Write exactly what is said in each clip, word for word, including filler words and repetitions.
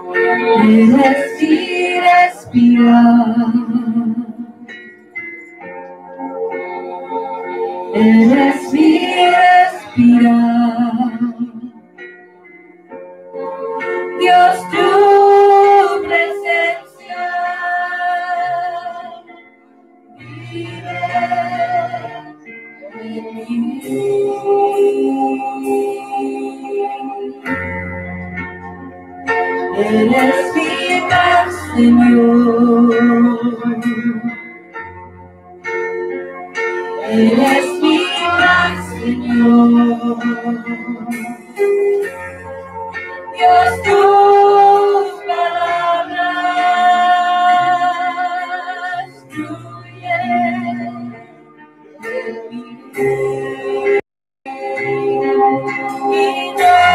Eres mi respirar, eres mi respirar, Dios, tu presencia vive en mí. Eres mi paz, Señor. Eres mi paz, Señor. Dios, tus palabras fluyen en mí. Y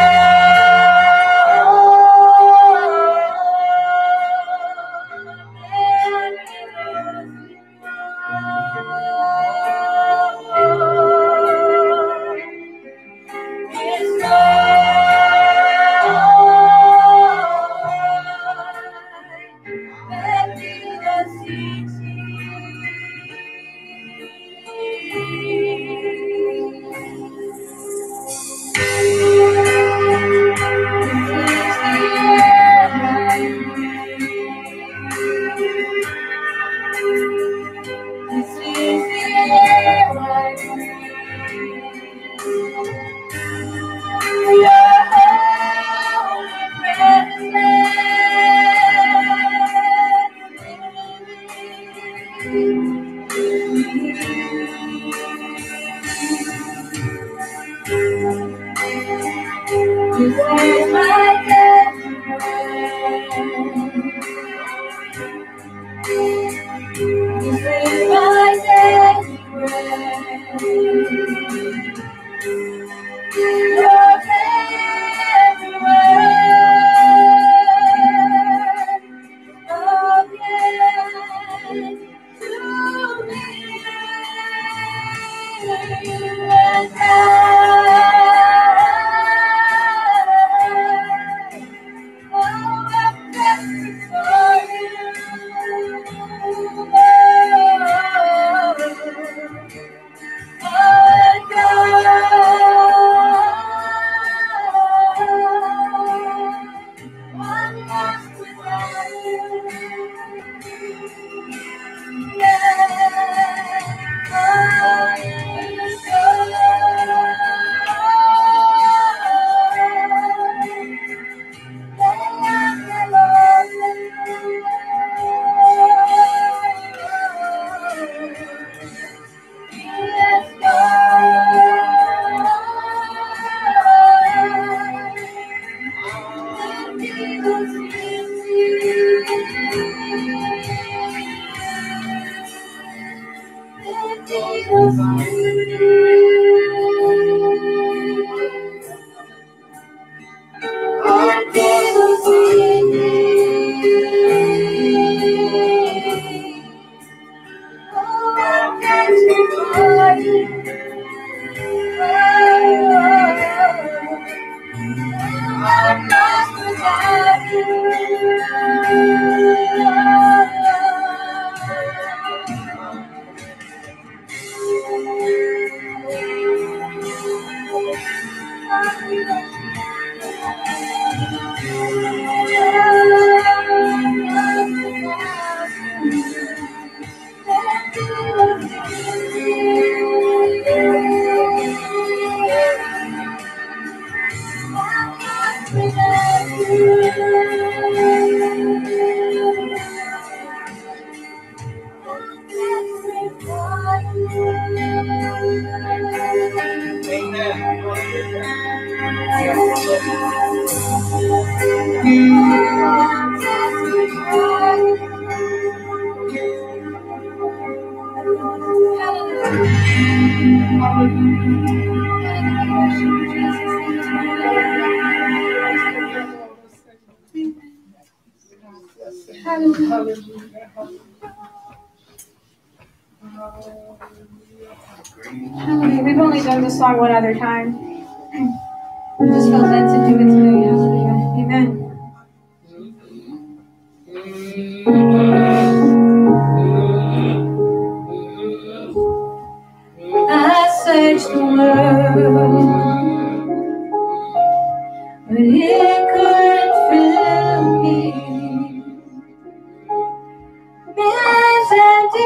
Hallelujah. We've only done this song one other time. We just felt led to do it today. Hallelujah. Amen.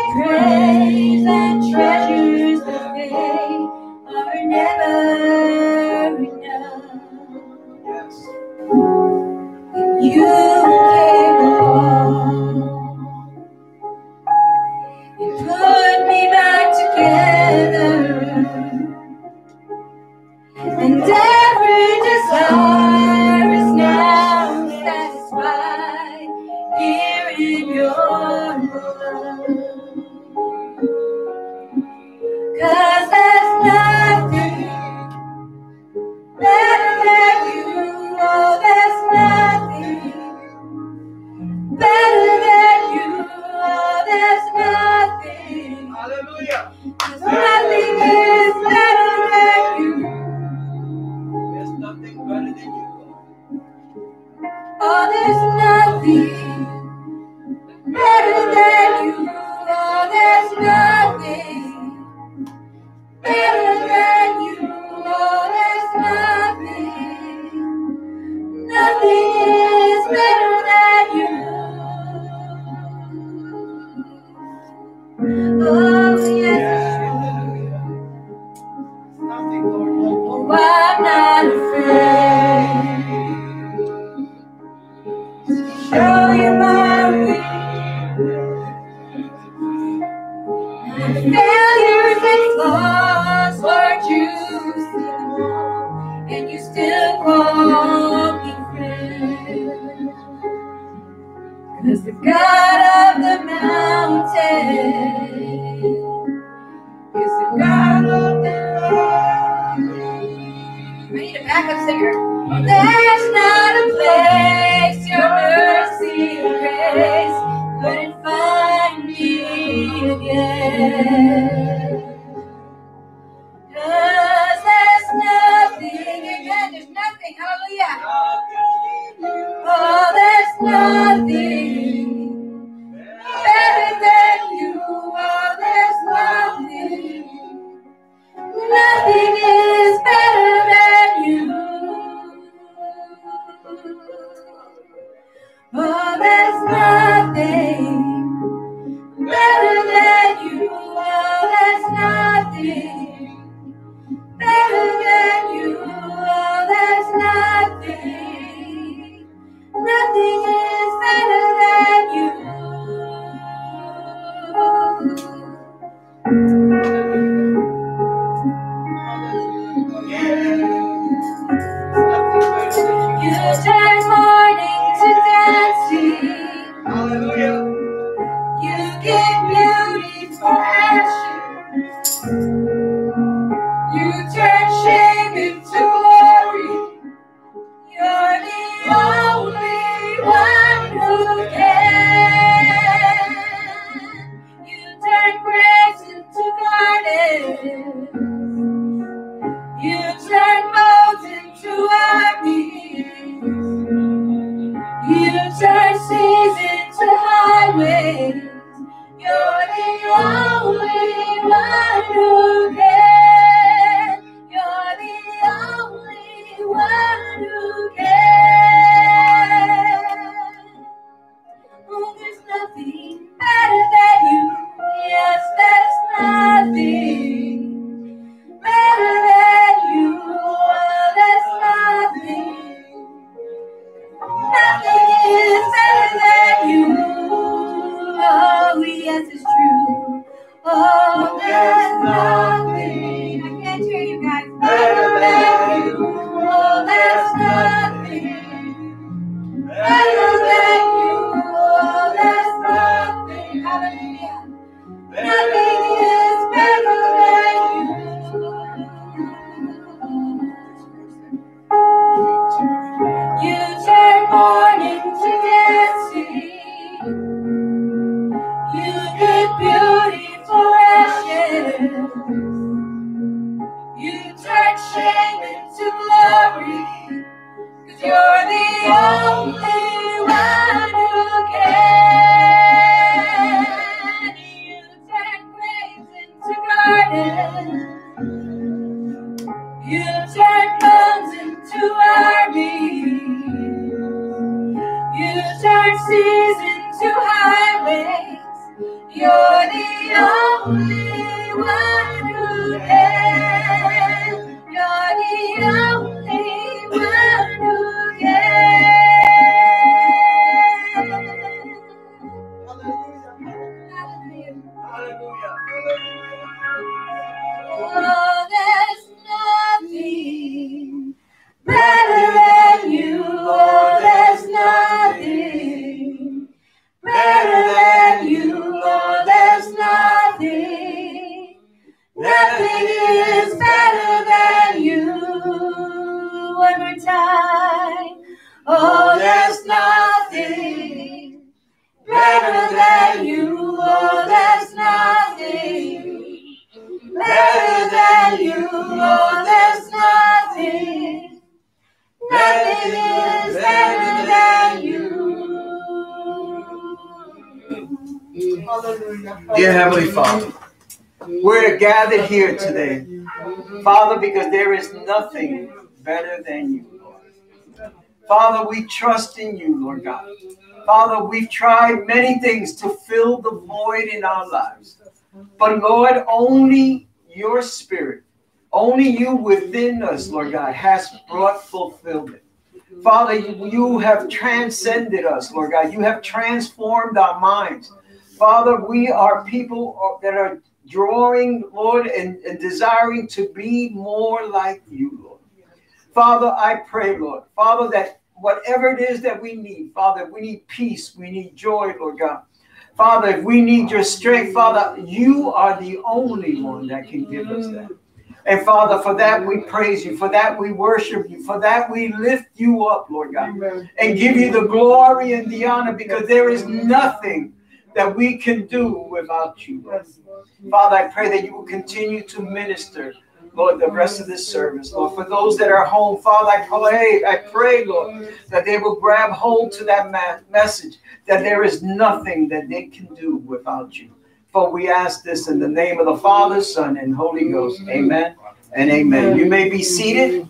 praise and treasures that they are never enough. You came along and put me back together, and every desire is now satisfied here in your love. 'Cause there's nothing better than you. Oh, there's nothing better than you. Oh, there's nothing. Hallelujah. 'Cause nothing is better than you. There's nothing better than you. Oh, there's nothing better than you. Oh, there's nothing better than you. Oh, there's nothing. Nothing is better than you. Oh, yes. Nothing, Lord. Oh, I'm not afraid. Show you my way. My failures and flaws, Lord, you see them all, and you still call me friend. 'Cause the God of the mountain is the God of the mountain. I need a backup singer. There's not a place your mercy and grace couldn't find me again. 'Cause there's nothing, again, there's nothing, hallelujah. Oh, there's nothing better than you. Oh, there's nothing. Nothing is better than you. Oh, there's nothing better than you. Oh, there's nothing better than you. Oh, there's nothing. Nothing is better than you. You turn mourning to dancing. Hallelujah. You give beauty for ashes. You turn shame into glory. You're the only one who can. You turn graves into gardens. You turn boats into armies. You turn seas into highways. You're the only one who can. You're the only one who can. Oh, there's nothing better than you. Yes, there's nothing better than you. Oh, there's nothing. Nothing is better than you. Oh, yes, it's true. Oh, there's nothing. I can't hear you guys. Better than you. Oh, there's nothing. Better than you. Oh, there's nothing. Hallelujah. Nothing is better than you. You turn mourning to dancing. You give beauty for ashes. You turn shame into glory. 'Cause you're the only one who can. You turn graves into gardens. You turn bones into armies. You turn seas into highways. You're the only one who can. You're the only one who can. Hallelujah. Oh, there's nothing better than you. Oh, there's nothing better than you. Oh, there's nothing. Nothing is better than you. One more time. Oh, there's nothing better than you. Oh, there's nothing better than you. Oh, there's nothing. Nothing is better than you. Dear Heavenly Father, we're gathered here today, Father, because there is nothing better than you, Lord. Father, we trust in you, Lord God. Father, we've tried many things to fill the void in our lives. But Lord, only your Spirit, only you within us, Lord God, has brought fulfillment. Father, you, you have transcended us, Lord God. You have transformed our minds. Father, we are people that are drawing, Lord, and, and desiring to be more like you, Lord. Father, I pray, Lord, Father, that whatever it is that we need, Father, we need peace, we need joy, Lord God. Father, if we need your strength, Father, you are the only one that can give us that. And Father, for that we praise you, for that we worship you, for that we lift you up, Lord God, and give you the glory and the honor, because there is nothing that we can do without you, Lord. Father, I pray that you will continue to minister, Lord, the rest of this service. Lord, for those that are home, Father, I pray, I pray, Lord, that they will grab hold to that ma- message, that there is nothing that they can do without you. For we ask this in the name of the Father, Son, and Holy Ghost. Amen and amen. You may be seated.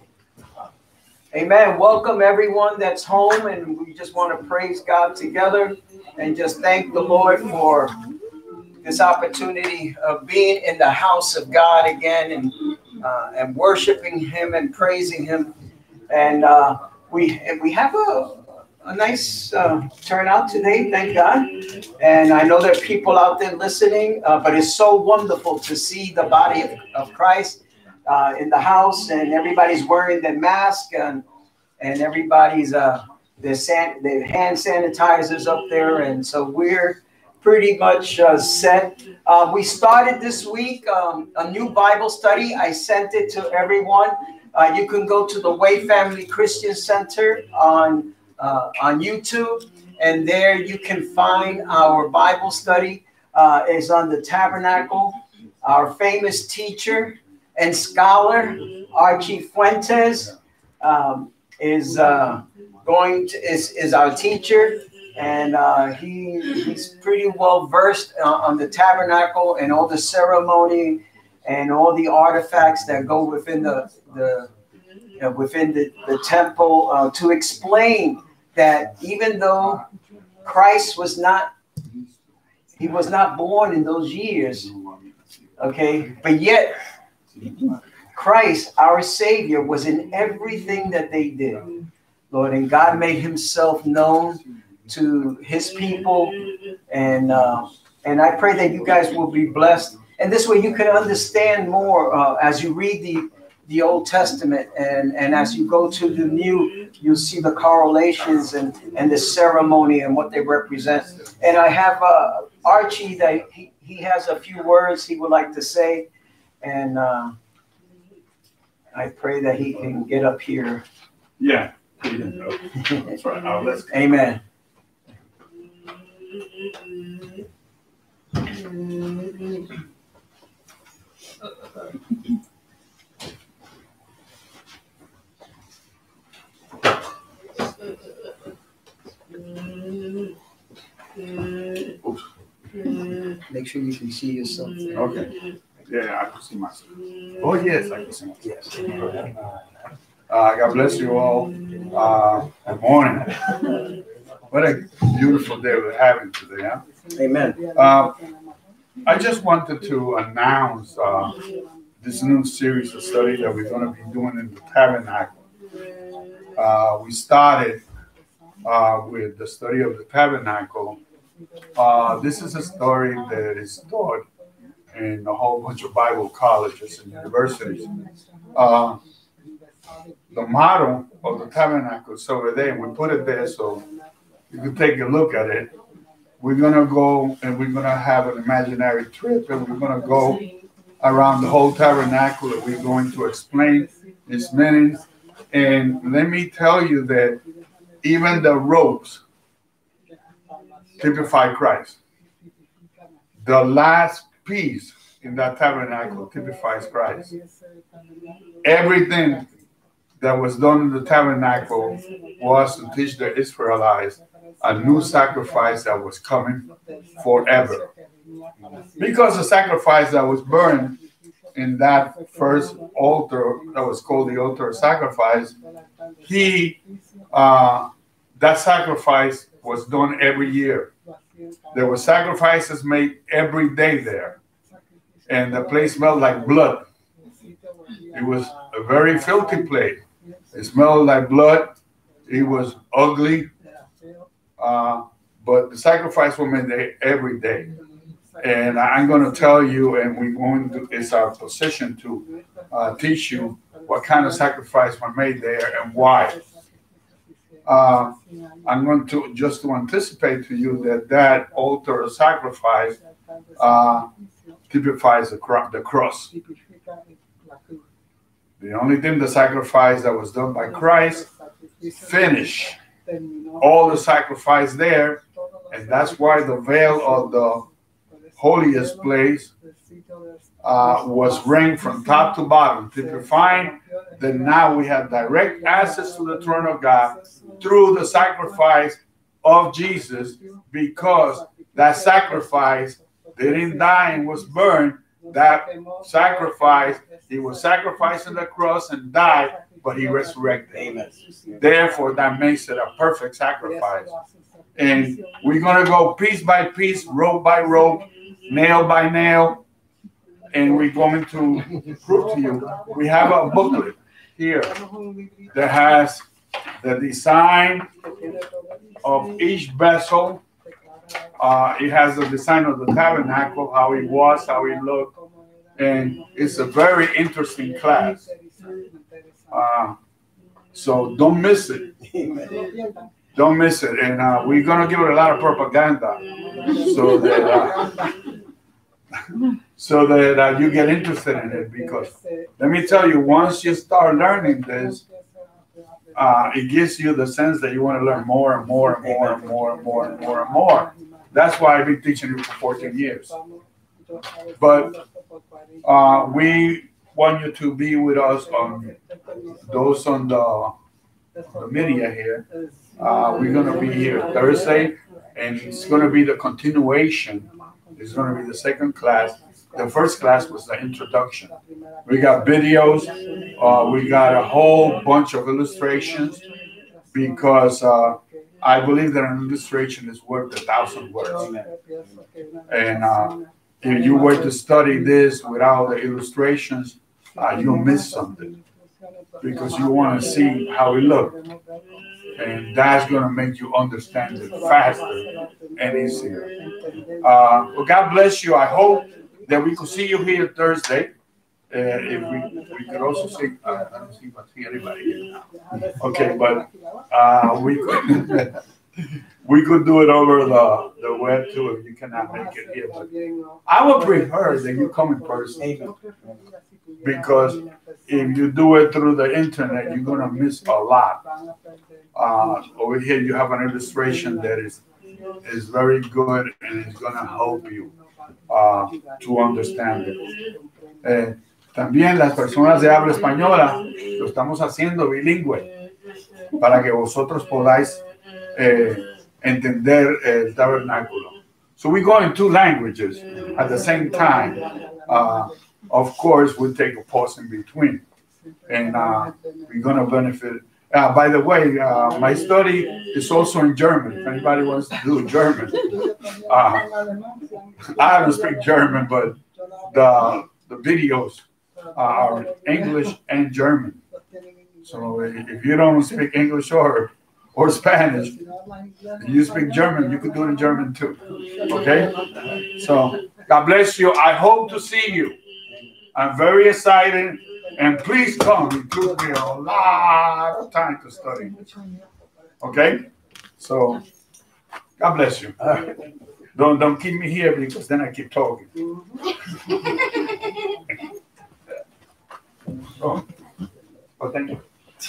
Amen. Welcome everyone that's home, and we just want to praise God together and just thank the Lord for this opportunity of being in the house of God again, and uh, and worshiping Him and praising Him. And uh, we and we have a a nice uh, turnout today, thank God. And I know there are people out there listening, uh, but it's so wonderful to see the body of, of Christ uh, in the house, and everybody's wearing their mask, and and everybody's uh, their san- their hand sanitizers up there, and so we're pretty much uh, set. Uh, we started this week um, a new Bible study. I sent it to everyone. Uh, you can go to the Way Family Christian Center on uh, on YouTube, and there you can find our Bible study. Uh, is on the Tabernacle. Our famous teacher and scholar Archie Fuentes um, is uh, going to is is our teacher. And uh, he he's pretty well versed uh, on the tabernacle and all the ceremony and all the artifacts that go within the the you know, within the, the temple uh, to explain that even though Christ was not he was not born in those years, okay, but yet Christ, our Savior, was in everything that they did, Lord, and God made Himself known to His people, and uh, and I pray that you guys will be blessed, and this way you can understand more uh, as you read the the Old Testament, and and as you go to the New, you'll see the correlations and and the ceremony and what they represent. And I have uh, Archie that he, he has a few words he would like to say, and uh, I pray that he can get up here. Yeah, that's right. I'll listen. Amen. Make sure you can see yourself. Okay. Yeah, I can see myself. Oh, yes, I can see myself. Yes. Uh, God bless you all. Uh, good morning. What a beautiful day we're having today, huh? Amen. Uh, I just wanted to announce uh, this new series of study that we're going to be doing in the tabernacle. Uh, we started uh, with the study of the tabernacle. Uh, this is a story that is taught in a whole bunch of Bible colleges and universities. Uh, the model of the tabernacle is over there, and we put it there so you can take a look at it. We're going to go and we're going to have an imaginary trip, and we're going to go around the whole tabernacle, and we're going to explain its meaning. And let me tell you that even the ropes typify Christ. The last piece in that tabernacle typifies Christ. Everything that was done in the tabernacle was to teach the Israelites a new sacrifice that was coming forever. Because the sacrifice that was burned in that first altar, that was called the altar of sacrifice, he, uh, that sacrifice was done every year. There were sacrifices made every day there. And the place smelled like blood. It was a very filthy place. It smelled like blood. It was ugly. Uh, but the sacrifice was made there every day. And I'm going to tell you, and we're going to, it's our position to uh, teach you what kind of sacrifice were made there and why. Uh, I'm going to, just to anticipate to you that that altar of sacrifice uh, typifies the, cro the cross. The only thing, the sacrifice that was done by Christ, finished all the sacrifice there, and that's why the veil of the holiest place uh, was rang from top to bottom, typifying that now we have direct access to the throne of God through the sacrifice of Jesus, because that sacrifice didn't die and was burned. That sacrifice, he was sacrificed on the cross and died, but he resurrected. Amen. Therefore, that makes it a perfect sacrifice. And we're going to go piece by piece, rope by rope, nail by nail, and we're going to prove to you. We have a booklet here that has the design of each vessel. Uh, it has the design of the tabernacle, how it was, how it looked, and it's a very interesting class. Uh, so don't miss it. Don't miss it. And uh, we're going to give it a lot of propaganda so that uh, so that uh, you get interested in it. Because let me tell you, once you start learning this, uh, it gives you the sense that you want to learn more and more and more and more and more and more and more. That's why I've been teaching you for fourteen years. But uh, we want you to be with us on those on the, the media here. Uh, we're going to be here Thursday, and it's going to be the continuation. It's going to be the second class. The first class was the introduction. We got videos. Uh, we got a whole bunch of illustrations, because uh, I believe that an illustration is worth a thousand words. And uh, if you were to study this without the illustrations, uh, you'll miss something, because you want to see how it looks. And that's going to make you understand it faster and easier. Uh, well, God bless you. I hope that we could see you here Thursday. Uh, if we, we could also see, uh, I don't see, but see anybody here now. Okay, but uh, we could we could do it over the, the web too if you cannot make it here. But I would prefer that you come in person, because if you do it through the internet, you're going to miss a lot. Uh, over here, you have an illustration that is is very good, and it's going to help you uh, to understand it. Eh, también las personas de habla española lo estamos haciendo bilingüe para que vosotros podáis eh, entender el tabernáculo. So we go in two languages at the same time. Uh, of course, we'll take a pause in between, and uh, we're going to benefit Uh, by the way, uh, my study is also in German. If anybody wants to do German, uh, I don't speak German, but the the videos are English and German. So if you don't speak English or or Spanish, you speak German, you could do it in German too. Okay? So God bless you. I hope to see you. I'm very excited. And please come. It took me a lot of time to study. Okay? So God bless you. Uh, don't don't keep me here because then I keep talking. Oh, oh thank you.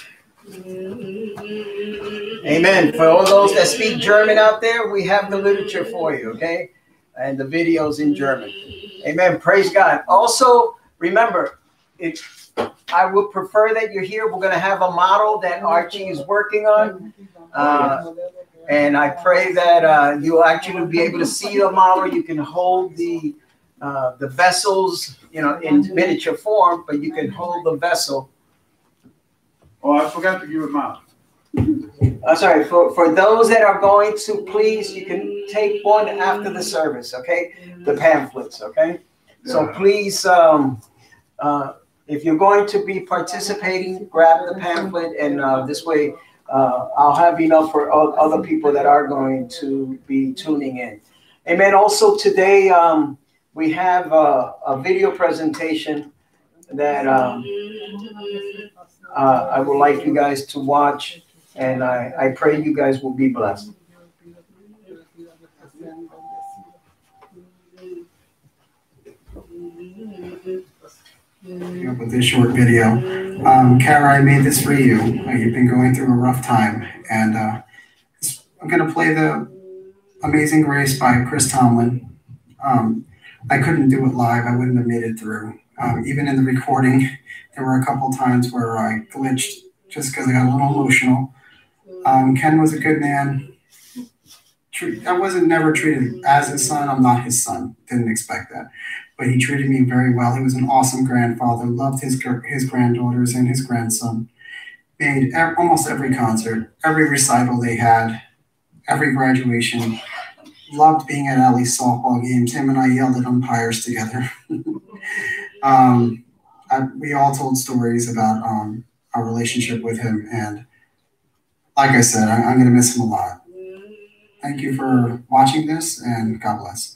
Amen. For all those that speak German out there, we have the literature for you, okay? And the videos in German. Amen. Praise God. Also, remember, it, I would prefer that you're here. We're going to have a model that Archie is working on. Uh, and I pray that uh, you'll actually be able to see the model. You can hold the, uh, the vessels, you know, in miniature form, but you can hold the vessel. Oh, I forgot to give him out. I'm sorry, for, for those that are going to, please, you can take one after the service, okay? The pamphlets, okay? So please, um, uh, if you're going to be participating, grab the pamphlet, and uh, this way uh, I'll have enough for other people that are going to be tuning in. Amen. Also today, um, we have a, a video presentation that um, uh, I would like you guys to watch. And I, I pray you guys will be blessed. With this short video. Um, Kara, I made this for you. Uh, you've been going through a rough time. And uh, I'm going to play the Amazing Grace by Chris Tomlin. Um, I couldn't do it live. I wouldn't have made it through. Um, even in the recording, there were a couple times where I glitched just because I got a little emotional. Um, Ken was a good man. I wasn't never treated as his son. I'm not his son. Didn't expect that. But he treated me very well. He was an awesome grandfather. Loved his his granddaughters and his grandson. Made ev- almost every concert, every recital they had, every graduation. Loved being at Allie's softball games. Him and I yelled at umpires together. um, I, we all told stories about um, our relationship with him. And like I said, I, I'm going to miss him a lot. Thank you for watching this, and God bless.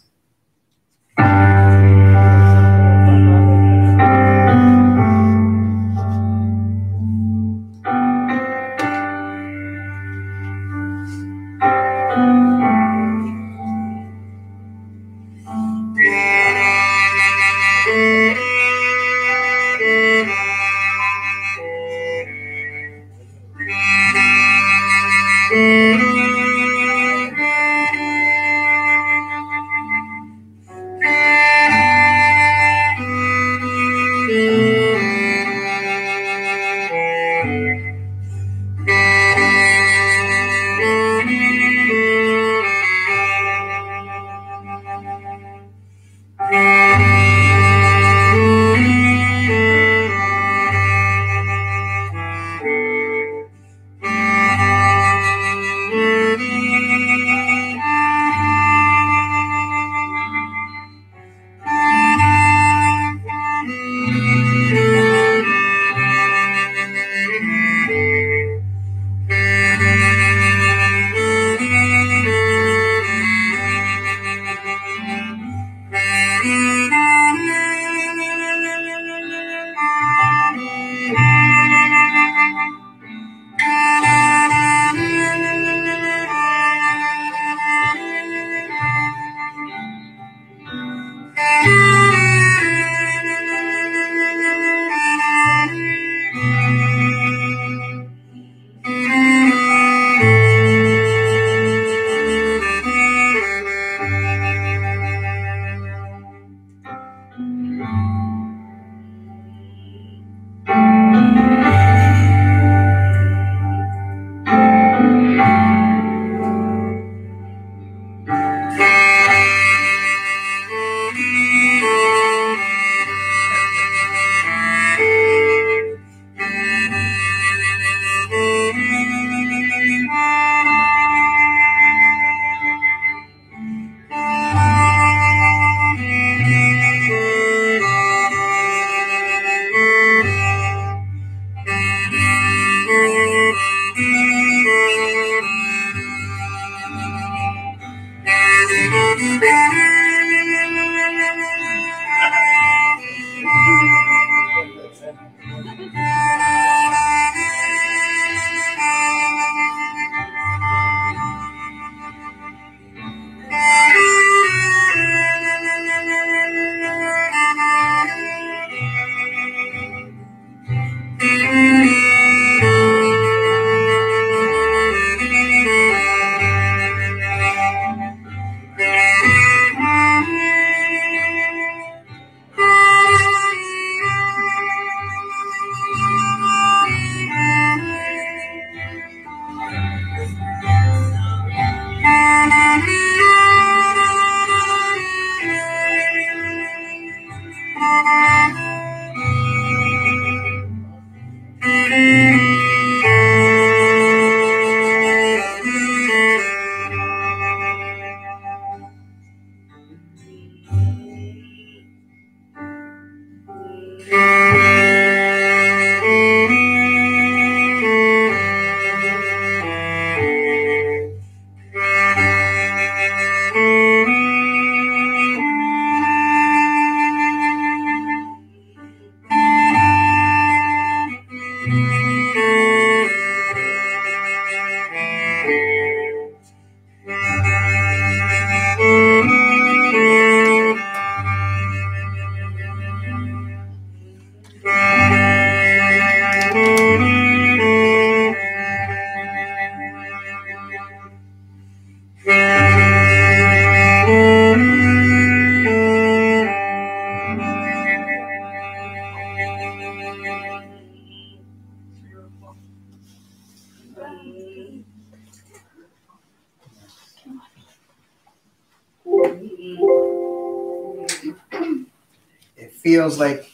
It feels like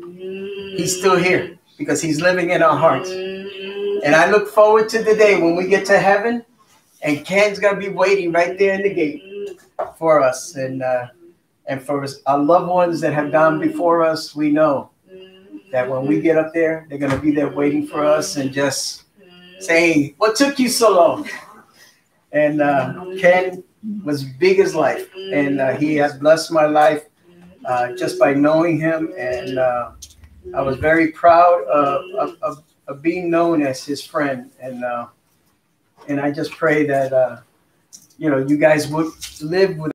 he's still here because he's living in our hearts. And I look forward to the day when we get to heaven and Ken's going to be waiting right there in the gate for us. And uh, and for us, our loved ones that have gone before us, we know that when we get up there, they're going to be there waiting for us and just saying, what took you so long? And uh, Ken was big as life. And uh, he has blessed my life uh, just by knowing him. And uh, I was very proud of, of, of, of being known as his friend. And uh, and I just pray that, uh, you know, you guys would live with